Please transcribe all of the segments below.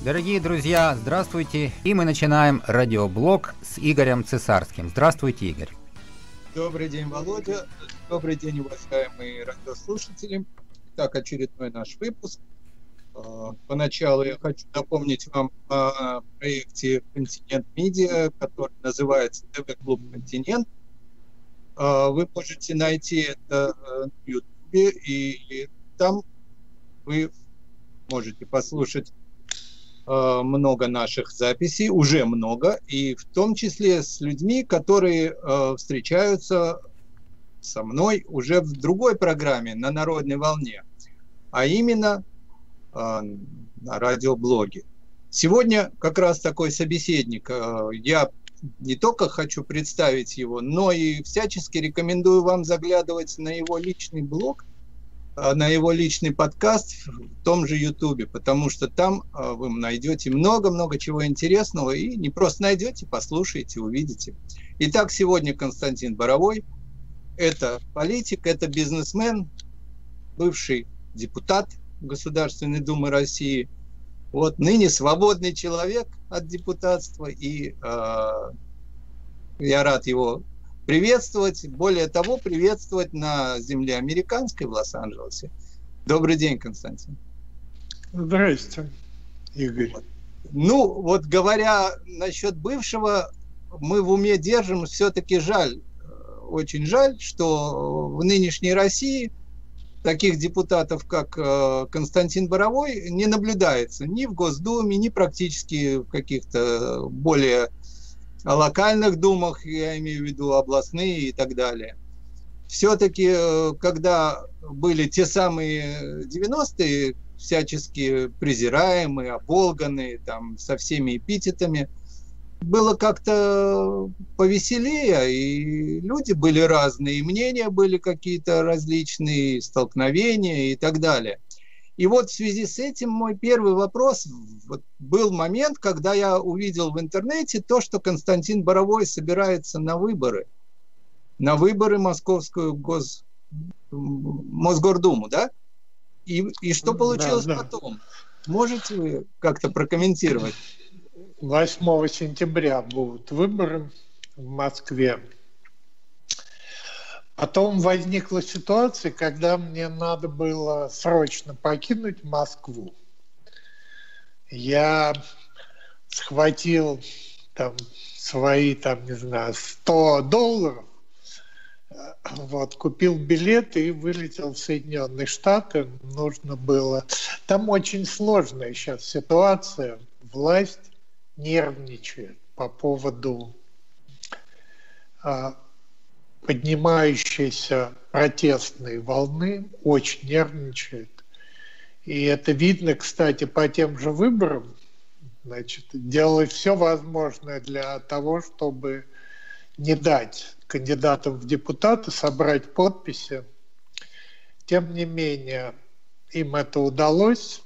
Дорогие друзья, здравствуйте. И мы начинаем радиоблог с Игорем Цесарским. Здравствуйте, Игорь. Добрый день, Володя. Добрый день, уважаемые радиослушатели. Итак, очередной наш выпуск. Поначалу я хочу напомнить вам о проекте «Континент Медиа», который называется ТВ-клуб «Континент». Вы можете найти это на Ютубе, и там вы можете послушать много наших записей, уже много, и в том числе с людьми, которые встречаются со мной уже в другой программе, на Народной волне, а именно на радиоблоге. Сегодня как раз такой собеседник. Я не только хочу представить его, но и всячески рекомендую вам заглядывать на его личный блог, на его личный подкаст в том же Ютубе, потому что там вы найдете много-много чего интересного, и не просто найдете, послушаете, увидите. Итак, сегодня Константин Боровой. Это политик, это бизнесмен, бывший депутат Государственной Думы России, ныне свободный человек от депутатства, и я рад его приветствовать, более того, приветствовать на земле американской в Лос-Анджелесе. Добрый день, Константин. Здрасте, Игорь. Говоря насчет бывшего, мы в уме держим, все-таки жаль, очень жаль, что в нынешней России таких депутатов, как Константин Боровой, не наблюдается ни в Госдуме, ни практически в каких-то более локальных думах, я имею в виду областные и так далее. Все-таки, когда были те самые 90-е, всячески презираемые, оболганные, там, со всеми эпитетами, было как-то повеселее, и люди были разные, и мнения были какие-то различные, столкновения и так далее. И в связи с этим мой первый вопрос. Был момент, когда я увидел в интернете то, что Константин Боровой собирается на выборы Московскую Мосгордуму, да? И что получилось потом? Можете вы как-то прокомментировать? 8 сентября будут выборы в Москве. Потом возникла ситуация, когда мне надо было срочно покинуть Москву. Я схватил свои, $100, купил билет и вылетел в Соединенные Штаты. Нужно было... Там очень сложная сейчас ситуация. Власть нервничает по поводу поднимающейся протестной волны, очень нервничает. И это видно, кстати, по тем же выборам. Делает все возможное для того, чтобы не дать кандидатам в депутаты собрать подписи. Тем не менее, им это удалось.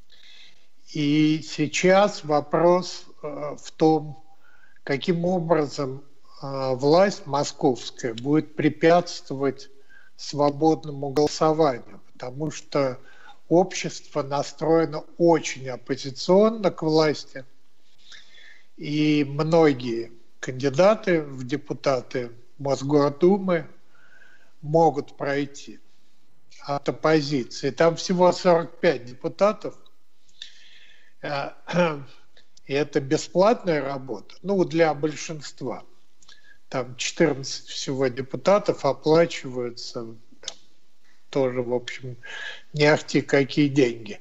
И сейчас вопрос в том, каким образом власть московская будет препятствовать свободному голосованию, потому что общество настроено очень оппозиционно к власти, и многие кандидаты в депутаты Мосгордумы могут пройти от оппозиции. Там всего 45 депутатов, и это бесплатная работа, для большинства. Там 14 всего депутатов оплачиваются, тоже, в общем, не ахти какие деньги.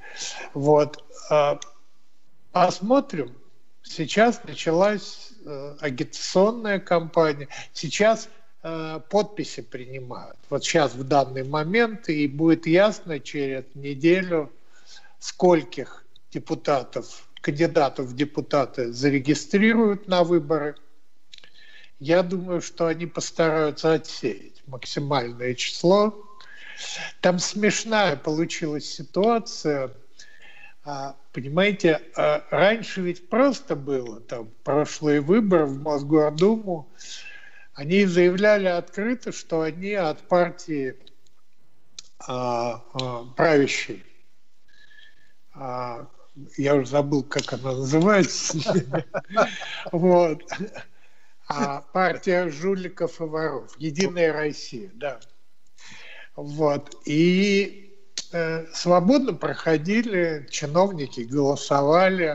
Посмотрим. Сейчас началась агитационная кампания. Сейчас подписи принимают. Сейчас в данный момент, и будет ясно через неделю, скольких кандидатов в депутаты зарегистрируют на выборы. Я думаю, что они постараются отсеять максимальное число. Там смешная получилась ситуация. Понимаете, раньше ведь просто было, прошлые выборы в Мосгордуму, они заявляли открыто, что они от партии правящей я уже забыл, как она называется. Вот. А партия жуликов и воров. Единая Россия, да. Вот. И свободно проходили, чиновники голосовали,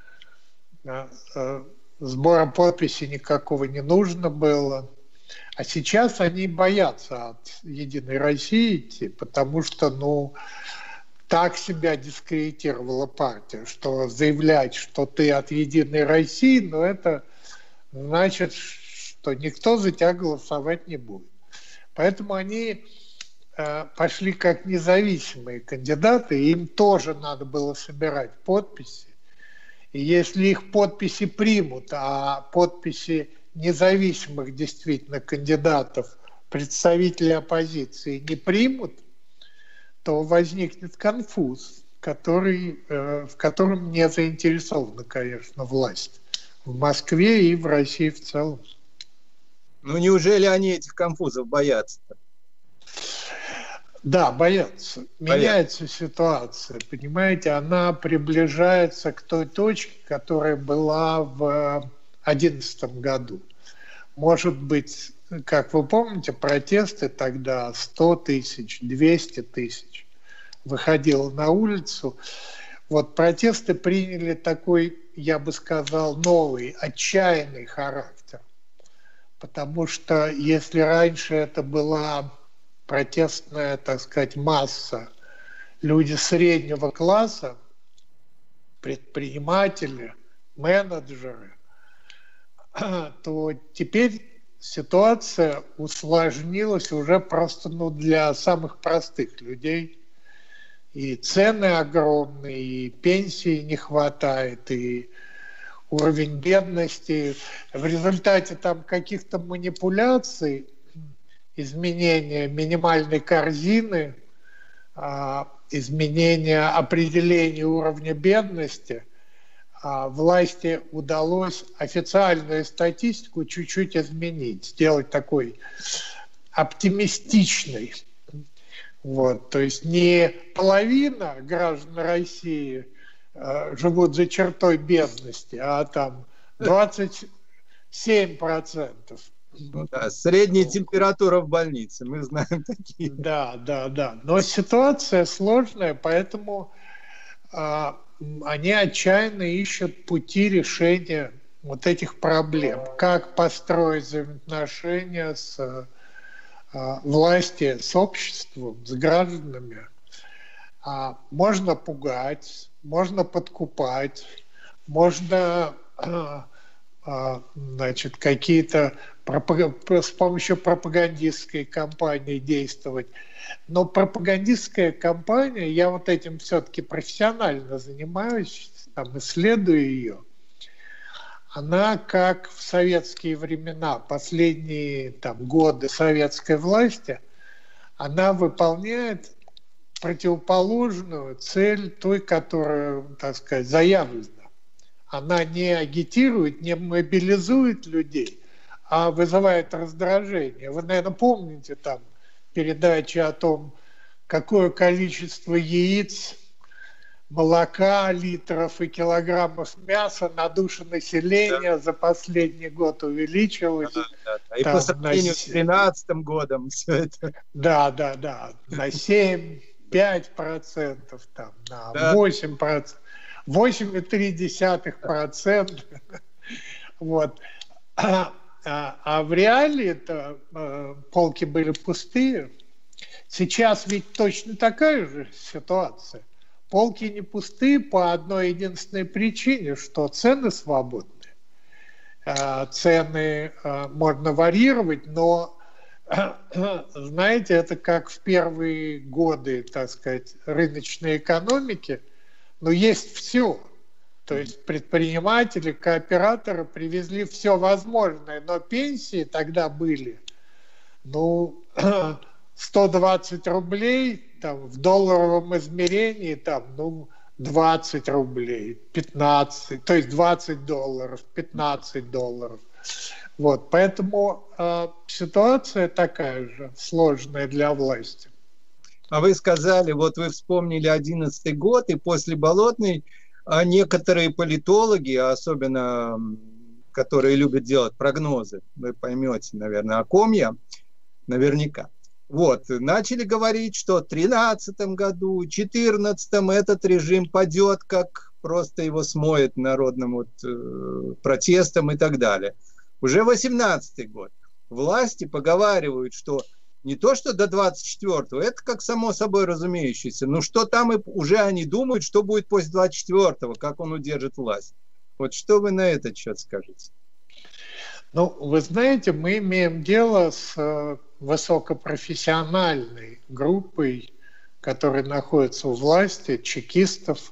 сбора подписей никакого не нужно было. А сейчас они боятся от Единой России идти, потому что, так себя дискредитировала партия, что заявлять, что ты от Единой России, это значит, что никто за тебя голосовать не будет. Поэтому они пошли как независимые кандидаты, им тоже надо было собирать подписи. И если их подписи примут, а подписи независимых действительно кандидатов, представители оппозиции не примут, то возникнет конфуз, в котором не заинтересована, конечно, власть в Москве и в России в целом. Неужели они этих конфузов боятся? Да, боятся. Меняется ситуация, понимаете, она приближается к той точке, которая была в 2011 году. Может быть, как вы помните, протесты тогда 100 тысяч, 200 тысяч выходило на улицу. Вот протесты приняли такой, я бы сказал, новый, отчаянный характер. Потому что если раньше это была протестная, так сказать, масса, люди среднего класса, предприниматели, менеджеры, то теперь ситуация усложнилась уже просто для самых простых людей. И цены огромные, и пенсии не хватает, и уровень бедности. В результате там каких-то манипуляций, изменения минимальной корзины, изменения определения уровня бедности, власти удалось официальную статистику чуть-чуть изменить, сделать такой оптимистичной. Вот, то есть не половина граждан России живут за чертой бедности, а там 27%. Средняя температура в больнице, мы знаем такие. Да. Но ситуация сложная, поэтому они отчаянно ищут пути решения вот этих проблем. Как построить взаимоотношения с властью, с обществом, с гражданами. Можно пугать, можно подкупать, можно какие-то с помощью пропагандистской кампании действовать. Но пропагандистская кампания, я вот этим все-таки профессионально занимаюсь, исследую ее, она как в советские времена, последние годы советской власти, она выполняет противоположную цель той, которая, так сказать, заявлена. Она не агитирует, не мобилизует людей, а вызывает раздражение. Вы, наверное, помните передачи о том, какое количество яиц, молока, литров и килограммов мяса на душу населения за последний год увеличилось. И по сравнению с 2013 годом все это. Да. На 7-5%, на 8%. 8,3%. Вот. А в реалии-то полки были пустые. Сейчас ведь точно такая же ситуация. Полки не пустые по одной единственной причине, что цены свободны. Цены можно варьировать, но, знаете, это как в первые годы, так сказать, рыночной экономики, но есть все. То есть предприниматели, кооператоры привезли все возможное, но пенсии тогда были, 120 рублей, в долларовом измерении, 20 рублей, 15, то есть 20 долларов, 15 долларов. Вот, поэтому ситуация такая же сложная для власти. А вы сказали, вы вспомнили 2011 год, и после Болотной А некоторые политологи, особенно которые любят делать прогнозы, вы поймете, наверное, о ком я, наверняка. Вот, начали говорить, что в 2013 году, в 2014 этот режим падет, как просто его смоет народным протестом и так далее. Уже 2018 год. Власти поговаривают, что не то, что до 24-го, это как само собой разумеющееся, но что там уже они думают, что будет после 24-го, как он удержит власть. Вот что вы на этот счет скажете? Ну, вы знаете, мы имеем дело с высокопрофессиональной группой, которая находится у власти, чекистов.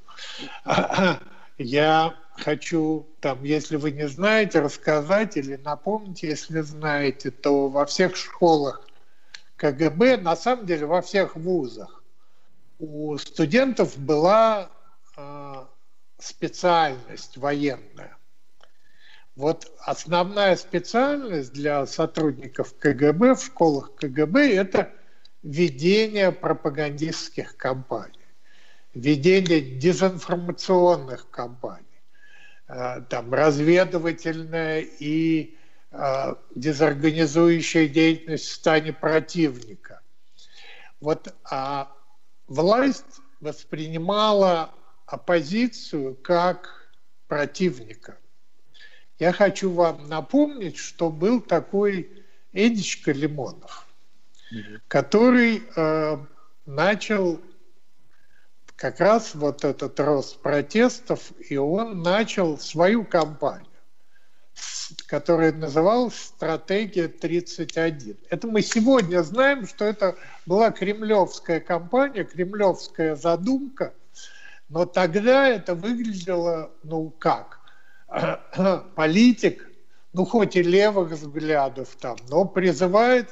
Я хочу, если вы не знаете, рассказать или напомнить, если знаете, то во всех школах КГБ, на самом деле во всех вузах, у студентов была специальность военная. Вот основная специальность для сотрудников КГБ в школах КГБ – это ведение пропагандистских кампаний, ведение дезинформационных кампаний, там разведывательная и дезорганизующая деятельность в стане противника. Вот власть воспринимала оппозицию как противника. Я хочу вам напомнить, что был такой Эдичка Лимонов, который начал как раз вот этот рост протестов, и он начал свою кампанию, которая называлась «Стратегия 31». Это мы сегодня знаем, что это была кремлевская кампания, кремлевская задумка, но тогда это выглядело, как? Политик, хоть и левых взглядов там, но призывает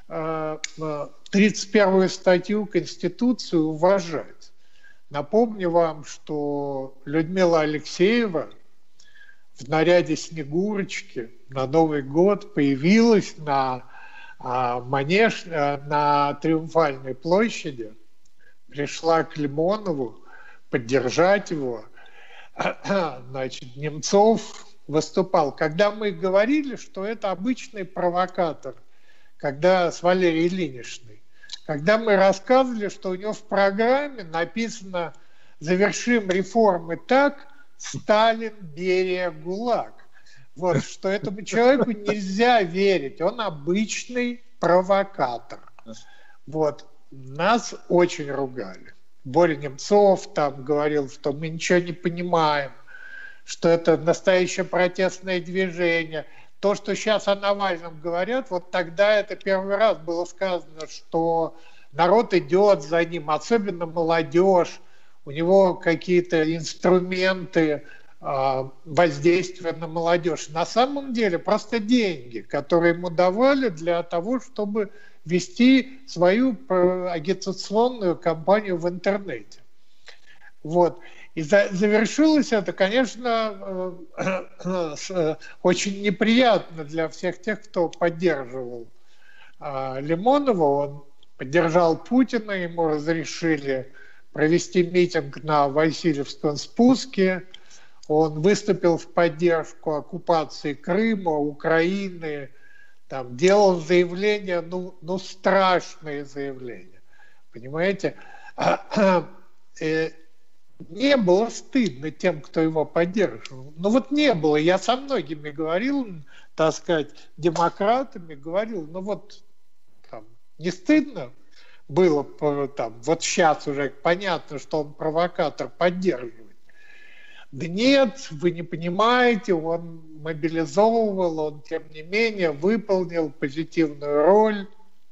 31-ю статью Конституции уважать. Напомню вам, что Людмила Алексеева в наряде Снегурочки на Новый год появилась на манеж, на Триумфальной площади, пришла к Лимонову поддержать его. Значит, Немцов выступал. Когда мы говорили, что это обычный провокатор, когда с Валерией Ильиничной, когда мы рассказывали, что у него в программе написано «Завершим реформы так, Сталин, Берия, ГУЛАГ». Вот, что этому человеку нельзя верить, он обычный провокатор. Вот, нас очень ругали. Боря Немцов там говорил, что мы ничего не понимаем, что это настоящее протестное движение. То, что сейчас о Навальном говорят, вот тогда это первый раз было сказано, что народ идет за ним, особенно молодежь, у него какие-то инструменты воздействия на молодежь. На самом деле просто деньги, которые ему давали для того, чтобы вести свою агитационную кампанию в интернете. Вот. И завершилось это, конечно, очень неприятно для всех тех, кто поддерживал Лимонова. Он поддержал Путина, ему разрешили провести митинг на Васильевском спуске. Он выступил в поддержку оккупации Крыма, Украины, там, делал заявления, страшные заявления. Понимаете? Не было стыдно тем, кто его поддерживал. Не было. Я со многими говорил, так сказать, демократами, говорил, не стыдно было там, вот сейчас уже понятно, что он провокатор, поддерживает. Да нет, вы не понимаете, он мобилизовывал, он тем не менее выполнил позитивную роль.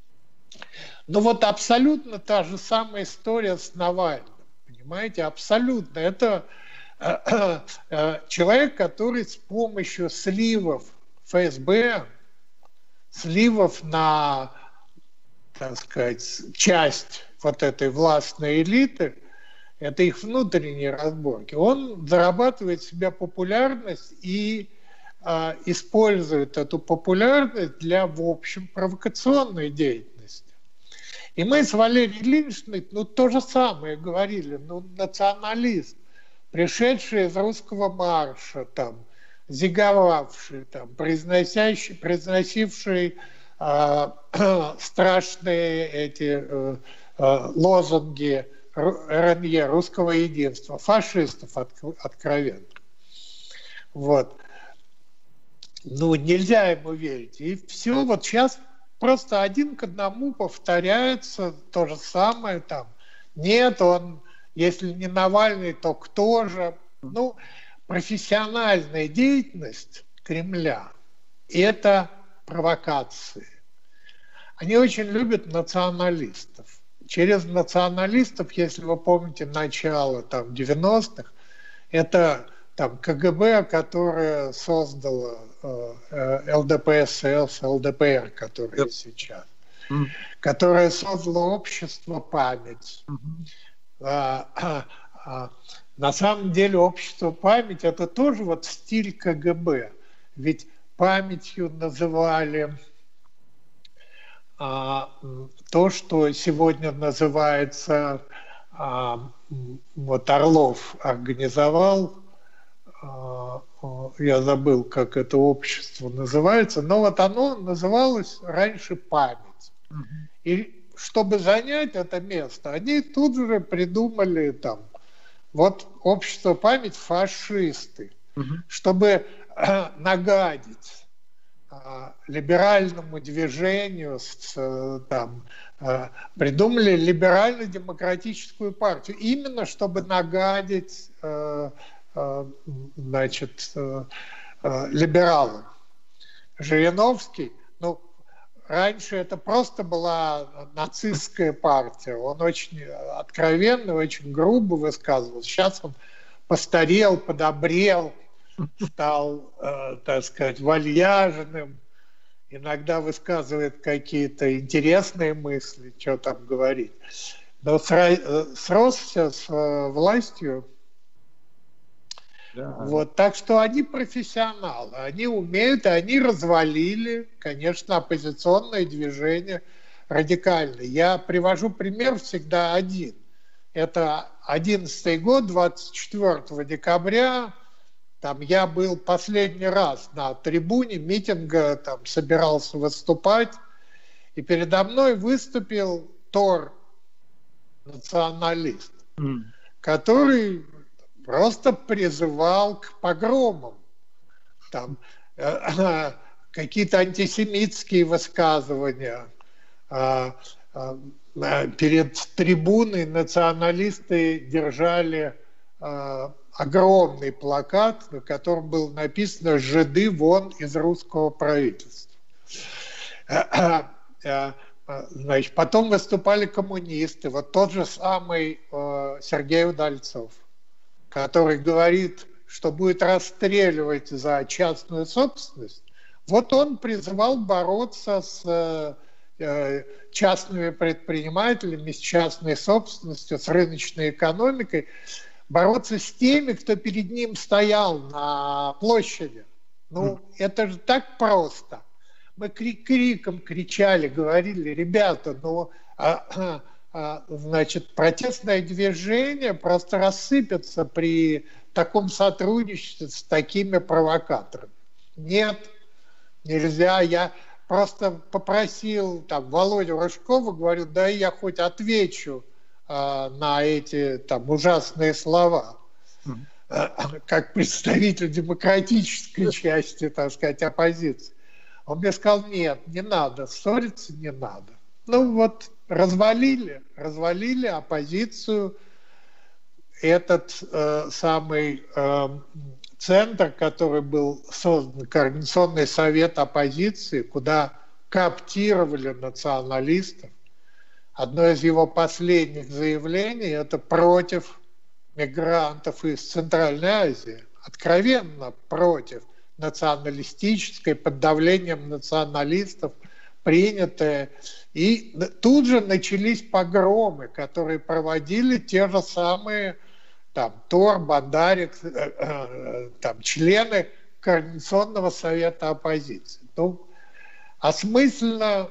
Абсолютно та же самая история с Навальным. Понимаете, абсолютно. Это человек, который с помощью сливов ФСБ, сливов на, так сказать, часть вот этой властной элиты, это их внутренние разборки, он зарабатывает себе популярность и использует эту популярность для, в общем, провокационной деятельности. И мы с Валерией Ильиничной, то же самое говорили, националист. пришедшие из русского марша, там, зиговавшие, там, произносившие страшные эти лозунги РНЕ, русского единства, фашистов откровенно. Вот. Ну, нельзя ему верить. И все, вот сейчас просто один к одному повторяется то же самое там. Нет, он, если не Навальный, то кто же? Ну, профессиональная деятельность Кремля – это провокации. Они очень любят националистов. Через националистов, если вы помните начало там 90-х, это там КГБ, которое создало ЛДПСС, ЛДПР, которое сейчас, которое создало общество «Память». На самом деле общество «Память» – это тоже вот стиль КГБ. Ведь памятью называли то, что сегодня называется, вот Орлов организовал, я забыл, как это общество называется, но вот оно называлось раньше «Память». И чтобы занять это место, они тут же придумали там, вот общество «Память» фашисты, чтобы нагадить либеральному движению, там, придумали либерально-демократическую партию, именно чтобы нагадить, значит, либералам. Жириновский, ну, раньше это просто была нацистская партия, он очень откровенно, очень грубо высказывался. Сейчас он постарел, подобрел, стал, так сказать, вальяжным, иногда высказывает какие-то интересные мысли, что там говорить. Но сросся с властью. Да. Вот, так что они профессионалы, они умеют, и они развалили, конечно, оппозиционное движение радикальное. Я привожу пример всегда один. Это 2011 год, 24 декабря. Там я был последний раз на трибуне митинга, там собирался выступать, и передо мной выступил Тор, националист, который просто призывал к погромам. Там какие-то антисемитские высказывания. Перед трибуной националисты держали огромный плакат, на котором было написано «Жиды вон из русского правительства». Значит, потом выступали коммунисты. Вот тот же самый Сергей Удальцов, который говорит, что будет расстреливать за частную собственность. Вот он призывал бороться с частными предпринимателями, с частной собственностью, с рыночной экономикой, бороться с теми, кто перед ним стоял на площади. Ну, это же так просто. Мы криком кричали, говорили, ребята, ну, значит, протестное движение просто рассыпется при таком сотрудничестве с такими провокаторами. Нет, нельзя. Я просто попросил там Володю Рыжкова, говорю, да я хоть отвечу на эти там ужасные слова, как представитель демократической части, так сказать, оппозиции. Он мне сказал, нет, не надо, ссориться не надо. Ну вот, развалили оппозицию, этот самый центр, который был создан, Координационный совет оппозиции, куда кооптировали националистов. Одно из его последних заявлений – это против мигрантов из Центральной Азии. Откровенно против националистической, под давлением националистов принятое. И тут же начались погромы, которые проводили те же самые там, Тор, Бандарик, там, члены Координационного совета оппозиции. Ну, осмысленно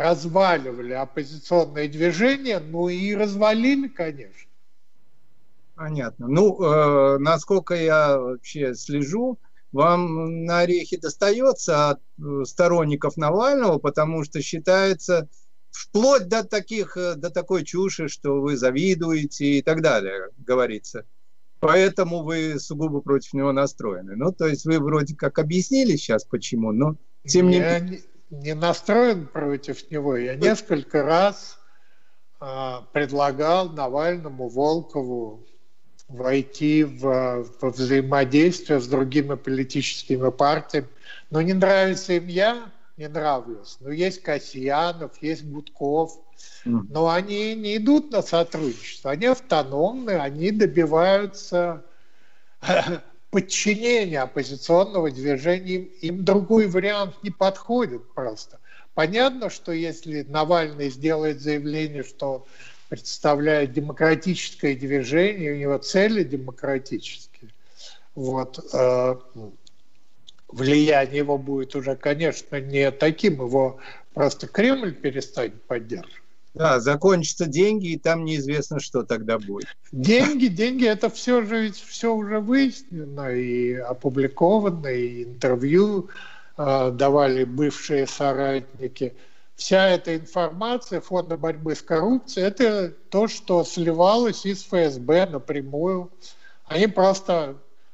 разваливали оппозиционные движения, ну и развалили, конечно. Понятно. Ну, насколько я вообще слежу, вам на орехи достается от сторонников Навального, потому что считается вплоть до до такой чуши, что вы завидуете и так далее, говорится. Поэтому вы сугубо против него настроены. Ну, то есть вы вроде как объяснили сейчас почему, но тем не менее. Я не настроен против него. Я несколько раз предлагал Навальному, Волкову войти в взаимодействие с другими политическими партиями. Но не нравится им я, не нравлюсь. Но есть Касьянов, есть Гудков. Но они не идут на сотрудничество. Они автономны, они добиваются подчинения оппозиционного движения. Им другой вариант не подходит просто. Понятно, что если Навальный сделает заявление, что он представляет демократическое движение, у него цели демократические, вот, влияние его будет уже, конечно, не таким, его просто Кремль перестанет поддерживать. Да, закончатся деньги, и там неизвестно, что тогда будет. Деньги, это все же ведь все уже выяснено и опубликовано, и интервью давали бывшие соратники. Вся эта информация Фонда борьбы с коррупцией, это то, что сливалось из ФСБ напрямую. Они просто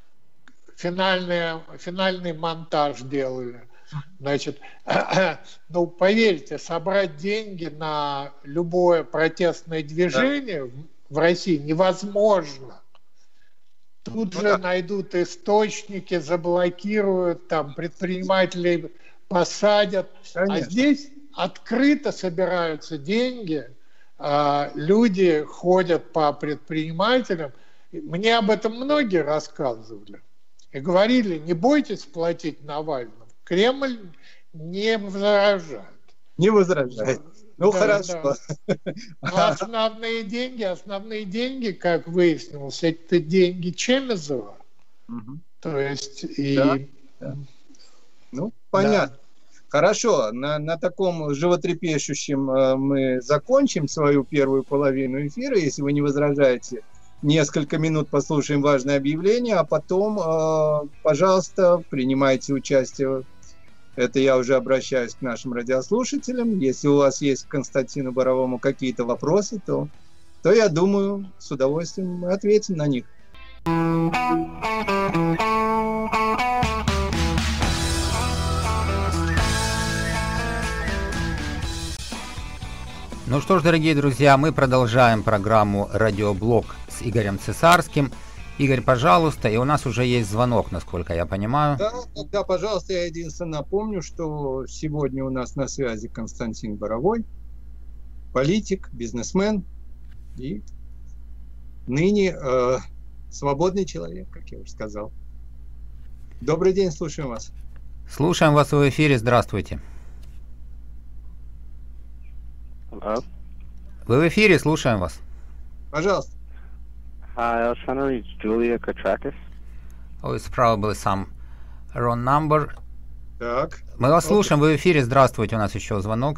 финальный монтаж делали. Значит, ну, поверьте, собрать деньги на любое протестное движение в России невозможно. Тут же найдут источники, заблокируют, там предпринимателей посадят. Конечно. А здесь открыто собираются деньги, люди ходят по предпринимателям. Мне об этом многие рассказывали и говорили: не бойтесь платить Навальному. Кремль не возражает. Не возражает. Ну, да, хорошо. Да. Но основные деньги, как выяснилось, это деньги Чемезова. Угу. То есть да. Ну, понятно. Да. Хорошо, на таком животрепещущем мы закончим свою первую половину эфира, если вы не возражаете. Несколько минут послушаем важное объявление, а потом, пожалуйста, принимайте участие. Это я уже обращаюсь к нашим радиослушателям. Если у вас есть к Константину Боровому какие-то вопросы, то я думаю, с удовольствием мы ответим на них. Ну что ж, дорогие друзья, мы продолжаем программу «Радиоблог» с Игорем Цесарским. Игорь, пожалуйста, и у нас уже есть звонок, насколько я понимаю. Да, пожалуйста, я единственное напомню, что сегодня у нас на связи Константин Боровой, политик, бизнесмен и ныне свободный человек, как я уже сказал. Добрый день, слушаем вас. Слушаем вас в эфире, здравствуйте. Hello? Вы в эфире, слушаем вас. Пожалуйста. Hi, I was trying to reach Julia Katrakis. Oh, it's probably some wrong number. Так. Мы вас слушаем, вы в эфире, здравствуйте, у нас еще звонок.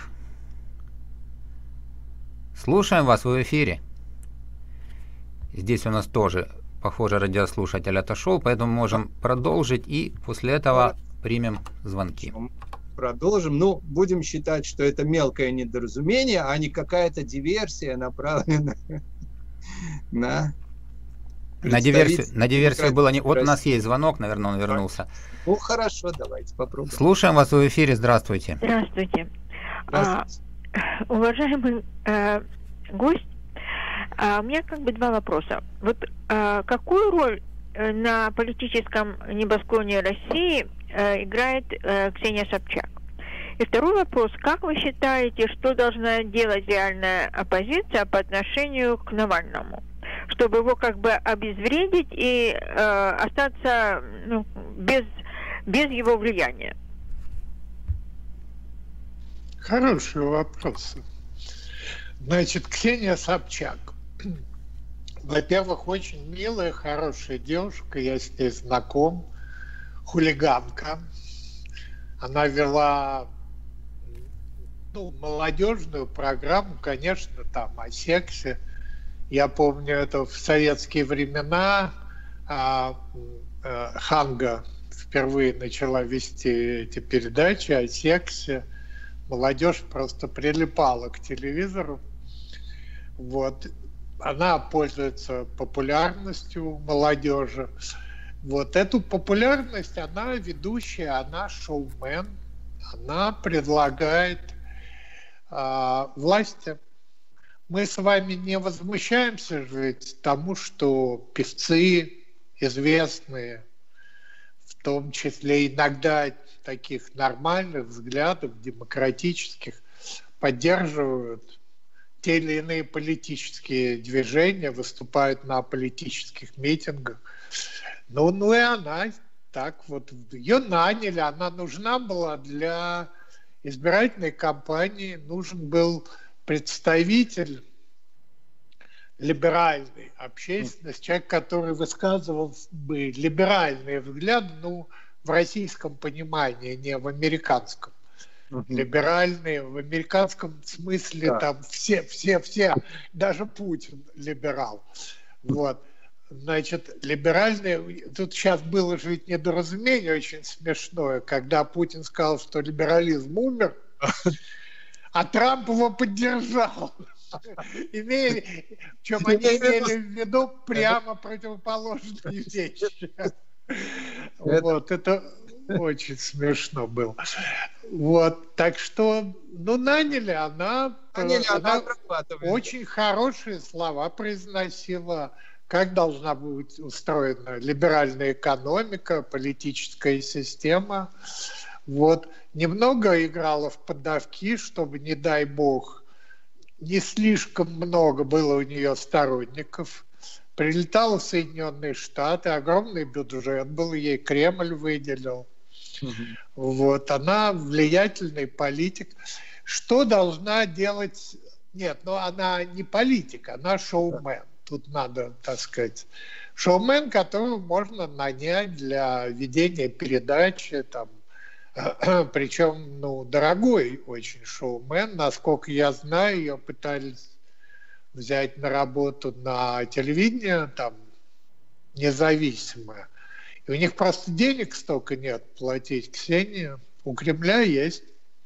Слушаем вас, вы в эфире. Здесь у нас тоже, похоже, радиослушатель отошел, поэтому можем продолжить и после этого примем звонки. Продолжим. Ну, будем считать, что это мелкое недоразумение, а не какая-то диверсия, направленная на диверсию было не... Вот у нас есть звонок, наверное, он вернулся. Ну, хорошо, давайте попробуем. Слушаем вас в эфире, здравствуйте. Здравствуйте. Уважаемый гость, у меня как бы два вопроса. Вот какую роль на политическом небосклоне России играет Ксения Собчак? И второй вопрос. Как вы считаете, что должна делать реальная оппозиция по отношению к Навальному, чтобы его как бы обезвредить и остаться без его влияния? Хороший вопрос. Значит, Ксения Собчак. Во-первых, очень милая, хорошая девушка, я с ней знаком, хулиганка. Она вела молодежную программу, конечно, там о сексе Я помню это в советские времена. Ханга впервые начала вести эти передачи о сексе. Молодежь просто прилипала к телевизору. Вот. Она пользуется популярностью молодежи. Вот эту популярность, она ведущая, она шоумен, она предлагает власти. Мы с вами не возмущаемся же тому, что певцы известные, в том числе иногда таких нормальных взглядов, демократических, поддерживают те или иные политические движения, выступают на политических митингах. Ну и она так вот, ее наняли, она нужна была для избирательной кампании, нужен был представитель либеральной общественности, человек, который высказывал бы либеральные взгляды, ну, в российском понимании, не в американском. Либеральные, в американском смысле, да. Там все, даже Путин либерал. Вот. Значит, либеральные, тут сейчас было же ведь недоразумение очень смешное, когда Путин сказал, что либерализм умер, а Трамп его поддержал. Причем они имели в виду прямо противоположные вещи. Вот, это очень смешно было. Вот, так что, ну, наняли, она очень хорошие слова произносила, как должна быть устроена либеральная экономика, политическая система. Вот, немного играла в поддавки, чтобы, не дай бог, не слишком много было у нее сторонников. Прилетала в Соединенные Штаты, огромный бюджет был, ей Кремль выделил. Вот, она влиятельный политик. Что должна делать? Нет, ну она не политик, она шоумен. Тут надо, так сказать, шоумен, которого можно нанять для ведения передачи, там, причем, ну, дорогой очень шоумен. Насколько я знаю, ее пытались взять на работу на телевидение, там, независимое. И у них просто денег столько нет платить. Ксения, у Кремля есть.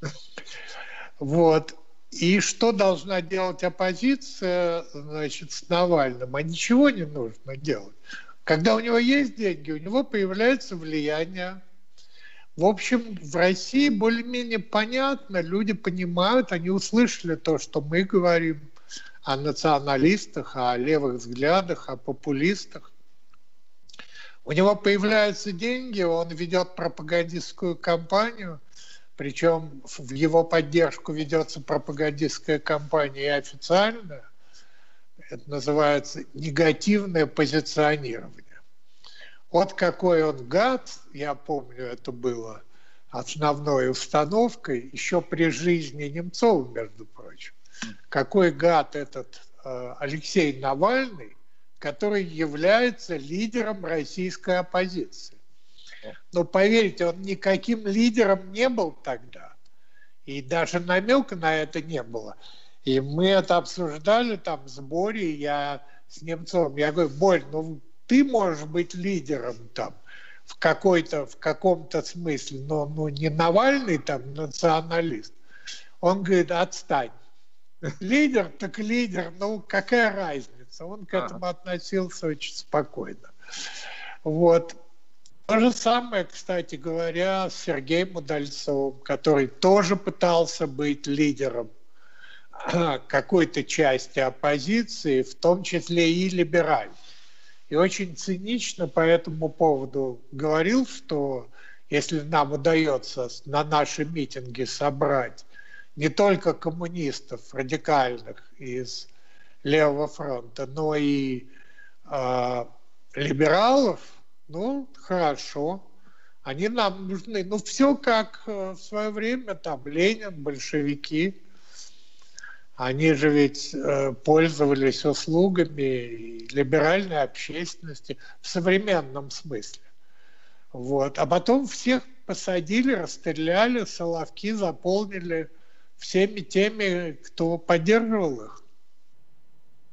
Вот. И что должна делать оппозиция, значит, с Навальным? А ничего не нужно делать. Когда у него есть деньги, у него появляется влияние. В общем, в России более-менее понятно, люди понимают, они услышали то, что мы говорим о националистах, о левых взглядах, о популистах. У него появляются деньги, он ведет пропагандистскую кампанию, причем в его поддержку ведется пропагандистская кампания и официальная. Это называется негативное позиционирование. Вот какой он гад, я помню, это было основной установкой, еще при жизни Немцова, между прочим. Какой гад этот Алексей Навальный, который является лидером российской оппозиции. Но поверьте, он никаким лидером не был тогда. И даже намека на это не было. И мы это обсуждали там с Борей, я с Немцовым. Я говорю: Борь, ну ты можешь быть лидером там в каком-то смысле, но ну, не Навальный там националист. Он говорит: отстань. Лидер так лидер, ну какая разница? Он к этому относился очень спокойно. Вот. То же самое, кстати говоря, с Сергеем Удальцовым, который тоже пытался быть лидером какой-то части оппозиции, в том числе и либеральной. И очень цинично по этому поводу говорил, что если нам удается на наши митинги собрать не только коммунистов радикальных из Левого фронта, но и либералов, ну, хорошо, они нам нужны. Ну, все как в свое время, там, Ленин, большевики, они же ведь пользовались услугами либеральной общественности в современном смысле. Вот. А потом всех посадили, расстреляли, соловки заполнили всеми теми, кто поддерживал их.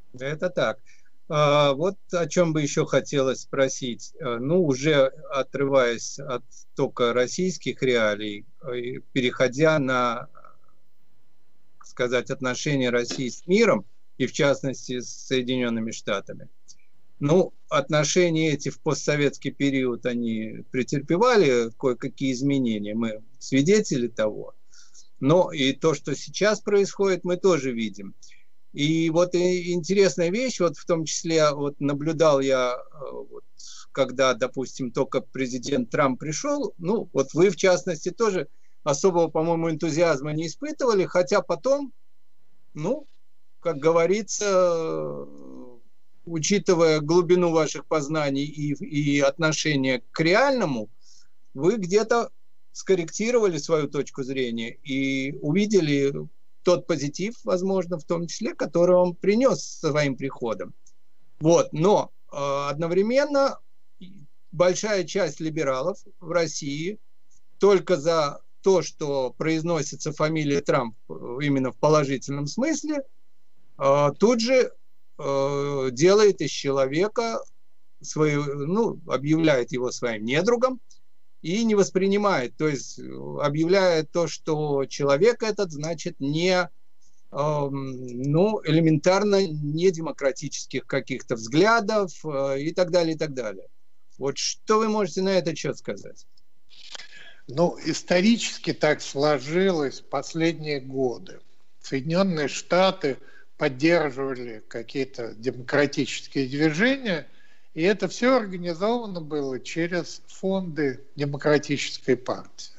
Это так. Вот о чем бы еще хотелось спросить. Ну, уже отрываясь от только российских реалий, переходя на, так сказать, отношения России с миром, и в частности с Соединенными Штатами. Ну, отношения эти в постсоветский период, они претерпевали кое-какие изменения, мы свидетели того. Но и то, что сейчас происходит, мы тоже видим. И вот интересная вещь, вот в том числе вот наблюдал я, вот, когда, допустим, только президент Трамп пришел, ну, вот вы, в частности, тоже особого, по-моему, энтузиазма не испытывали, хотя потом, ну, как говорится, учитывая глубину ваших познаний и отношение к реальному, вы где-то скорректировали свою точку зрения и увидели тот позитив, возможно, в том числе, который он принес своим приходом. Вот. Но одновременно большая часть либералов в России только за то, что произносится фамилия Трамп именно в положительном смысле, тут же делает из человека ну, объявляет его своим недругом и не воспринимает, то есть объявляет то, что человек этот, значит, не, ну, элементарно не демократических каких-то взглядов и так далее, и так далее. Вот что вы можете на этот счет сказать? Ну, исторически так сложилось последние годы. Соединенные Штаты поддерживали какие-то демократические движения, и это все организовано было через фонды демократической партии.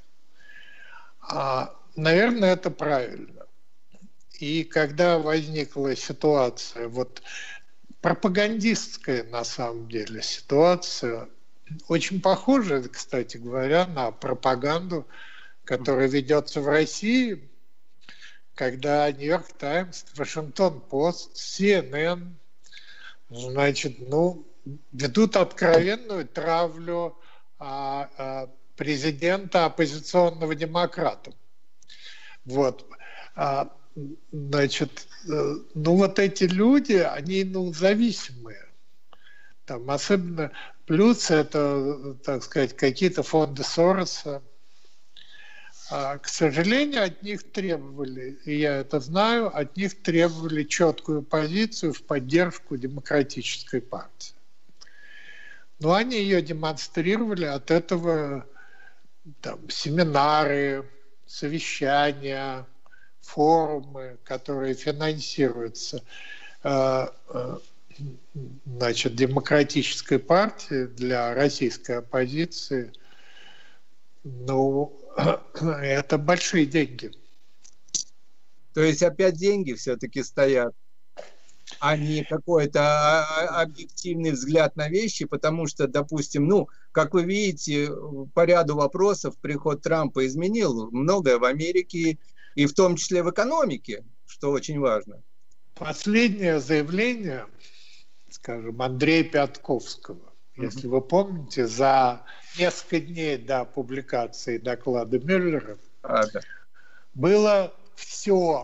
Наверное, это правильно. И когда возникла ситуация, вот пропагандистская на самом деле ситуация, очень похожая, кстати говоря, на пропаганду, которая ведется в России, когда Нью-Йорк Таймс, Вашингтон-Пост, CNN, значит, ну, ведут откровенную травлю президента оппозиционного демократа. Вот. Значит, ну, вот эти люди, они, ну, зависимые. Там особенно плюс это, так сказать, какие-то фонды Сороса. К сожалению, от них требовали, и я это знаю, от них требовали четкую позицию в поддержку демократической партии. Но они ее демонстрировали, от этого там, семинары, совещания, форумы, которые финансируются значит, демократической партией для российской оппозиции, ну, это большие деньги. То есть опять деньги все-таки стоят, а не какой-то объективный взгляд на вещи, потому что, допустим, ну, как вы видите, по ряду вопросов приход Трампа изменил многое в Америке, и в том числе в экономике, что очень важно. Последнее заявление, скажем, Андрея Пятковского, если вы помните, за несколько дней до публикации доклада Мюллера было все.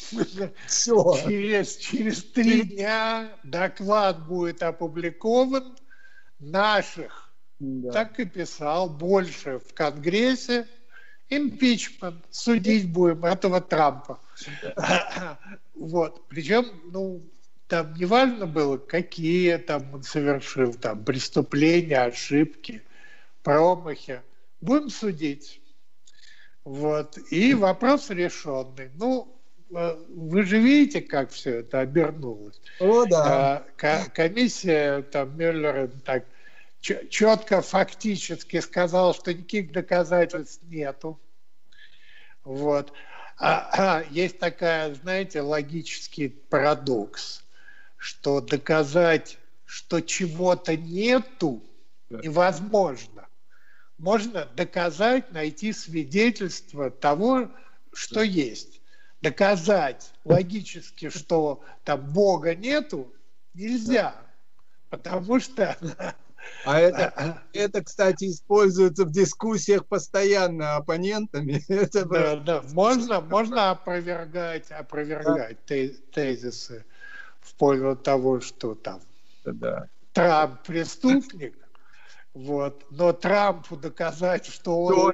Через 3 дня доклад будет опубликован. Наших, так и писал, больше в Конгрессе. Импичмент, судить будем этого Трампа. Вот. Причем, ну, там не важно было, какие там он совершил там преступления, ошибки, промахи. Будем судить. Вот. И вопрос решенный. Ну, вы же видите, как все это обернулось. О, да. Комиссия там Мюллера так четко, фактически сказала, что никаких доказательств нету. Вот. Есть такая, знаете, логический парадокс, что доказать, что чего-то нету, невозможно. Можно доказать, найти свидетельство того, что есть. Доказать логически, что там Бога нету, нельзя. Потому что... это, кстати, используется в дискуссиях постоянно оппонентами. Да. Можно опровергать тезисы в пользу того, что там Да. Трамп преступник, вот, но Трампу доказать, что он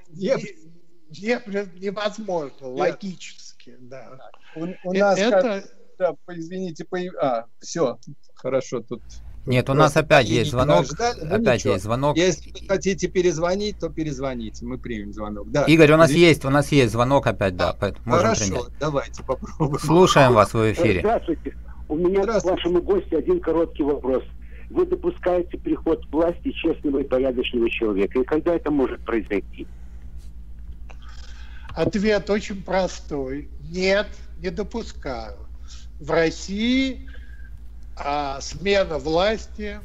невозможно, логически, да. У нас извините, все, хорошо, тут... Нет, у нас опять есть звонок. Опять есть звонок. Если вы хотите перезвонить, то перезвоните. Мы примем звонок. Да. Игорь, у нас есть звонок опять, да. Можем Хорошо, принять. давайте попробуем. Слушаем вас в эфире. Здравствуйте. У меня к вашему гостю один короткий вопрос. Вы допускаете приход к власти честного и порядочного человека. И когда это может произойти? Ответ очень простой. Нет, не допускаю. В России смена власти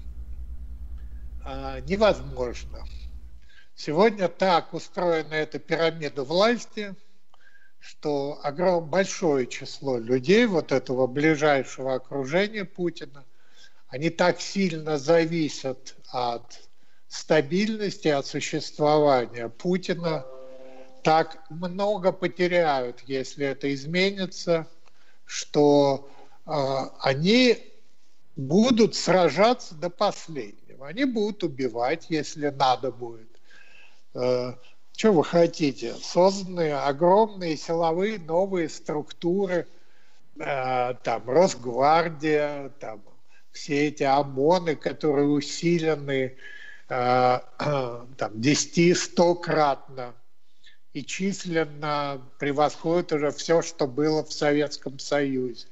невозможна. Сегодня так устроена эта пирамида власти, что большое число людей, вот этого ближайшего окружения Путина, они так сильно зависят от стабильности, от существования Путина, так много потеряют, если это изменится, что они будут сражаться до последнего. Они будут убивать, если надо будет. Что вы хотите? Созданы огромные силовые новые структуры, там Росгвардия, там все эти ОМОНы, которые усилены там 10-100-кратно и численно превосходят уже все, что было в Советском Союзе.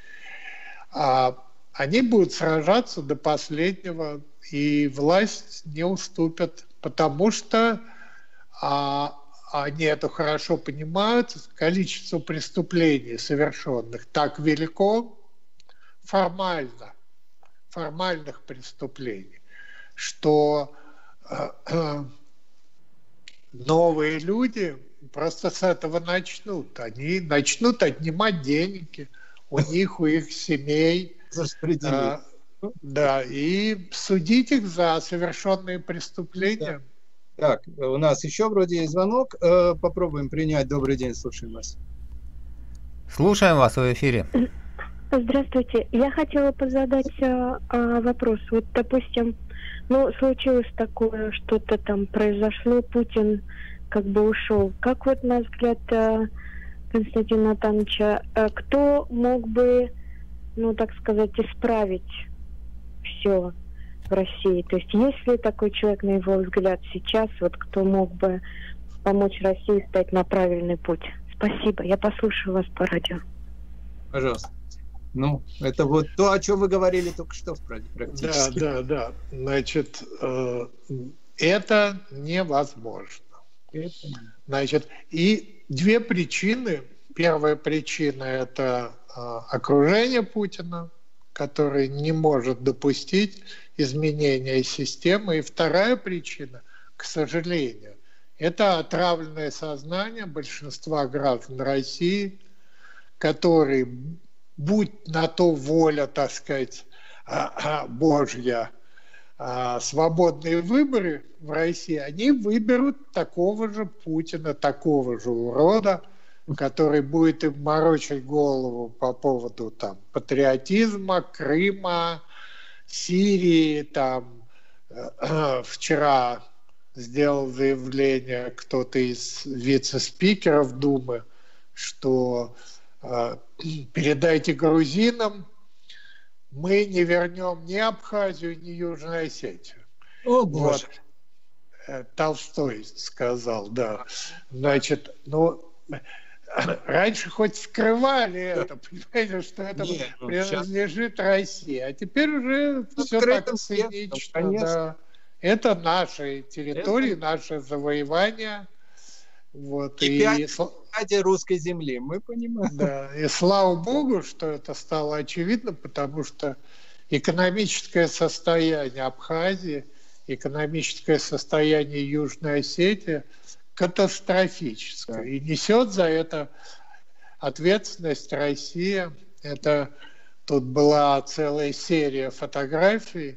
Они будут сражаться до последнего, и власть не уступят, потому что они это хорошо понимают, количество преступлений, совершенных, так велико, формальных преступлений, что новые люди просто с этого начнут. Они начнут отнимать деньги у них, у их семей, и судить их за совершенные преступления. Так, у нас еще вроде есть звонок. Попробуем принять. Добрый день, слушаем вас. Слушаем вас в эфире. Здравствуйте. Я хотела задать вопрос. Вот, допустим, случилось такое, что-то там произошло, Путин как бы ушел. Как вот, на взгляд Константина Натановича, кто мог бы, так сказать, исправить все в России? То есть есть ли такой человек, на его взгляд, сейчас, вот кто мог бы помочь России стать на правильный путь? Спасибо. Я послушаю вас по радио. Пожалуйста. Это вот то, о чем вы говорили только что практически. Да. Значит, это невозможно. Значит, и две причины. Первая причина – это окружение Путина, который не может допустить изменения системы. И вторая причина, к сожалению, это отравленное сознание большинства граждан России, которые, будь на то воля, так сказать, Божья, свободные выборы в России, они выберут такого же Путина, такого же урода, который будет им морочить голову по поводу патриотизма, Крыма, Сирии. Вчера сделал заявление кто-то из вице-спикеров Думы, что передайте грузинам, мы не вернем ни Абхазию, ни Южную Осетию. О, Боже. Толстой сказал, да. Значит, раньше хоть скрывали это, понимаете, что это принадлежит России, а теперь уже все так цинично. Да. Это наши территории, наше завоевание. Вот. И ради русской земли, мы понимаем. Да, и слава богу, что это стало очевидно, потому что экономическое состояние Абхазии, экономическое состояние Южной Осетии катастрофическое. Да. И несет за это ответственность Россия. Тут была целая серия фотографий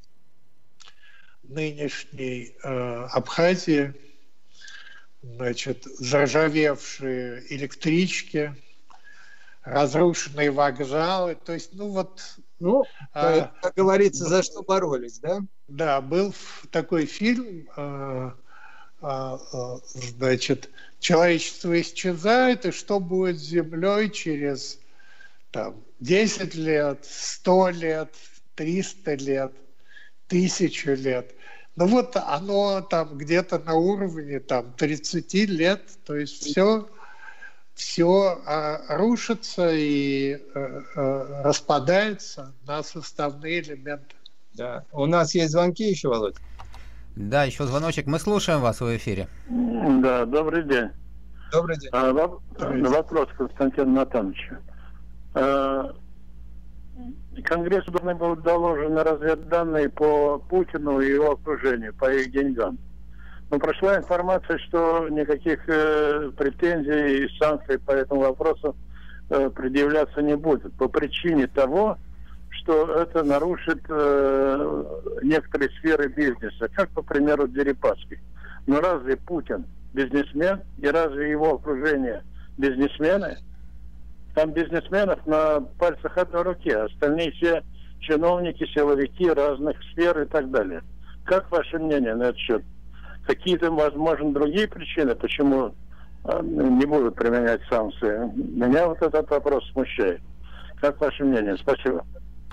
нынешней Абхазии, значит, заржавевшие электрички, разрушенные вокзалы. То есть, ну вот... Ну, как говорится, за что боролись, да? Да, был такой фильм, значит, человечество исчезает, и что будет с Землей через там, 10 лет, 100 лет, 300 лет, 1000 лет. Ну вот оно там где-то на уровне там, 30 лет, то есть все рушится и распадается на составные элементы. Да. У нас есть звонки еще, Володь? Да, еще звоночек. Мы слушаем вас в эфире. Да, добрый день. Добрый день. Вопрос к Константину Натановичу. Конгрессу должны были доложены разведданные по Путину и его окружению, по их деньгам. Но прошла информация, что никаких претензий и санкций по этому вопросу предъявляться не будет. По причине того, что это нарушит некоторые сферы бизнеса, как, по примеру, Дерипаски. Но разве Путин бизнесмен и разве его окружение бизнесмены? Там бизнесменов на пальцах одной руки, а остальные все чиновники, силовики разных сфер и так далее. Как ваше мнение на этот счет? Какие-то, возможно, другие причины, почему не будут применять санкции? Меня вот этот вопрос смущает. Как ваше мнение? Спасибо.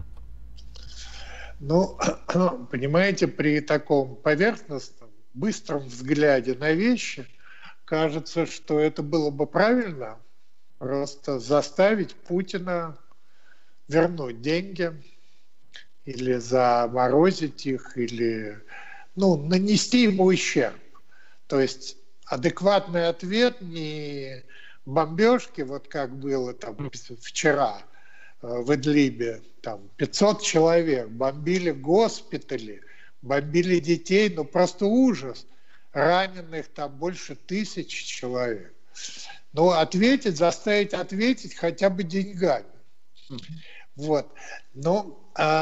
Ну, понимаете, при таком поверхностном, быстром взгляде на вещи, кажется, что это было бы правильно просто заставить Путина вернуть деньги или заморозить их, или нанести ему ущерб. То есть адекватный ответ не бомбежки, вот как было там вчера в Идлибе, там 500 человек, бомбили госпитали, бомбили детей, просто ужас. Раненых там больше 1000 человек. Но заставить ответить хотя бы деньгами. Вот. Но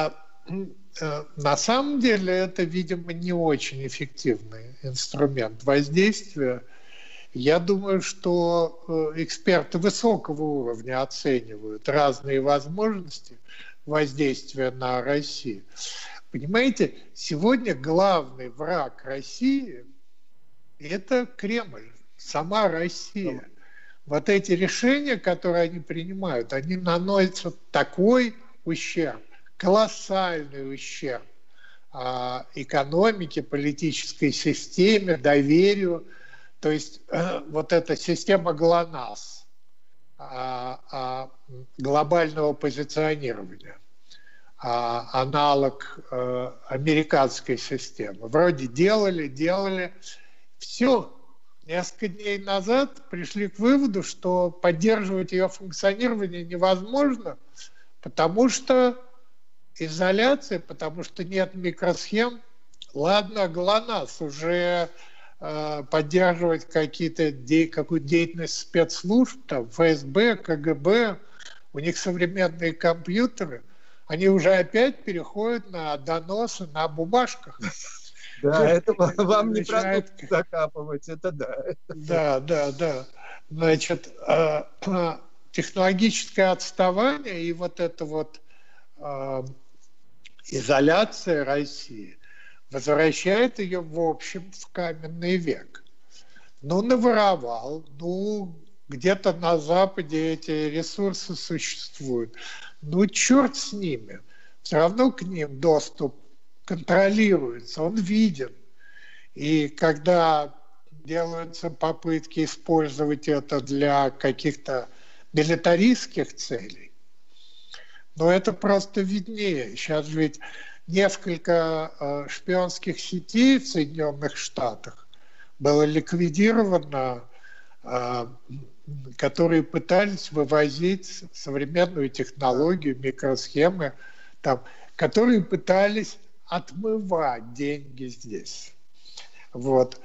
на самом деле это, видимо, не очень эффективный инструмент воздействия. Я думаю, что эксперты высокого уровня оценивают разные возможности воздействия на Россию. Понимаете, сегодня главный враг России – это Кремль, сама Россия. Вот эти решения, которые они принимают, они наносят такой ущерб, колоссальный ущерб экономике, политической системе, доверию. То есть вот эта система ГЛОНАСС, глобального позиционирования, аналог американской системы. Вроде делали, все. Несколько дней назад пришли к выводу, что поддерживать ее функционирование невозможно, потому что изоляция, потому что нет микросхем. Ладно, ГЛОНАСС уже поддерживать какую-то деятельность спецслужб, там, ФСБ, КГБ, у них современные компьютеры, они уже опять переходят на доносы на бумажках. Да, это вам не продукты закапывать, это да. Да. Значит, технологическое отставание и вот эта вот изоляция России возвращает ее, в общем, в каменный век. Наворовал, где-то на Западе эти ресурсы существуют. Черт с ними. Все равно к ним доступ контролируется, он виден. И когда делаются попытки использовать это для каких-то милитаристских целей, это просто виднее. Сейчас ведь несколько шпионских сетей в Соединенных Штатах было ликвидировано, которые пытались вывозить современную технологию, микросхемы, которые пытались отмывать деньги здесь. Вот.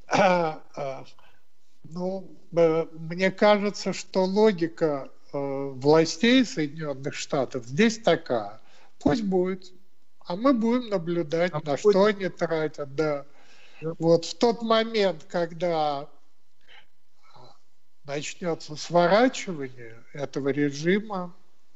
Мне кажется, что логика властей Соединенных Штатов здесь такая. Пусть будет. А мы будем наблюдать, на что они тратят. Да. Вот в тот момент, когда начнется сворачивание этого режима,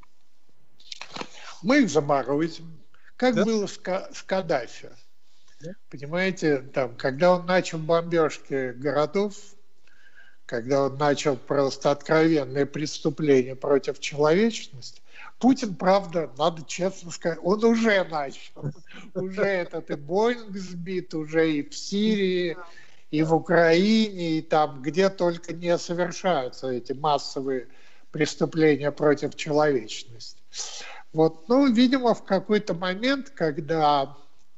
мы их заморозим, как было с Каддафи. Понимаете, там, когда он начал бомбежки городов, когда он начал просто откровенные преступления против человечности, Путин, правда, надо честно сказать, он уже начал. Уже этот и Боинг сбит, уже и в Сирии, и в Украине, и там, где только не совершаются эти массовые преступления против человечности. Вот, ну, видимо, в какой-то момент, когда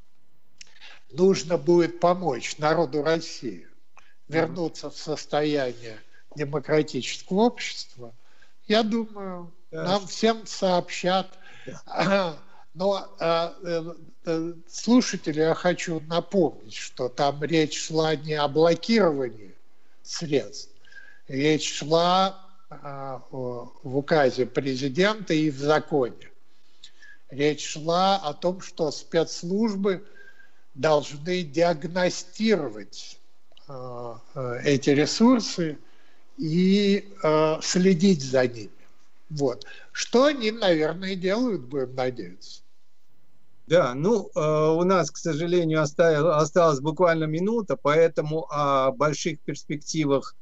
нужно будет помочь народу России вернуться в состояние демократического общества, я думаю, нам всем сообщат. Но слушатели, я хочу напомнить, что там речь шла не о блокировании средств, речь шла в указе президента и в законе. Речь шла о том, что спецслужбы должны диагностировать эти ресурсы и следить за ними. Вот. Что они, наверное, делают, будем надеяться. Да, ну, у нас, к сожалению, осталась буквально минута, поэтому о больших перспективах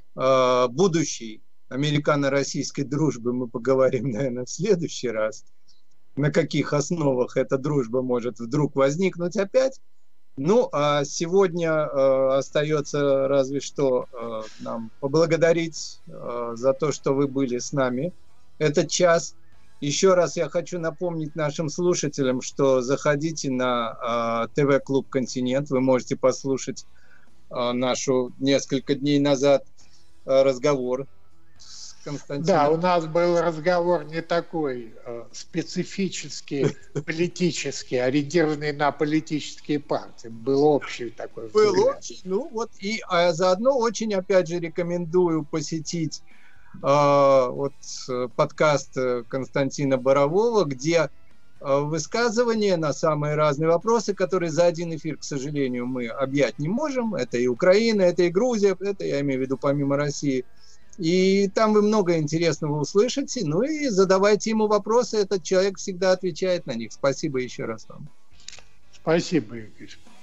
будущей американо-российской дружбы мы поговорим, наверное, в следующий раз. На каких основах эта дружба может вдруг возникнуть опять. Ну, а сегодня остается разве что нам поблагодарить за то, что вы были с нами этот час. Еще раз я хочу напомнить нашим слушателям, что заходите на ТВ-клуб «Континент». Вы можете послушать нашу несколько дней назад разговор с Константином. Да, у нас был разговор не такой специфический, политический, ориентированный на политические партии. Был общий такой взгляд. Был общий, ну вот, и заодно очень, опять же, рекомендую посетить вот подкаст Константина Борового, где высказывания на самые разные вопросы, которые за один эфир, к сожалению, мы объять не можем. Это и Украина, это и Грузия, это я имею в виду помимо России. И там вы много интересного услышите. Ну и задавайте ему вопросы, этот человек всегда отвечает на них. Спасибо еще раз вам. Спасибо, Игорь.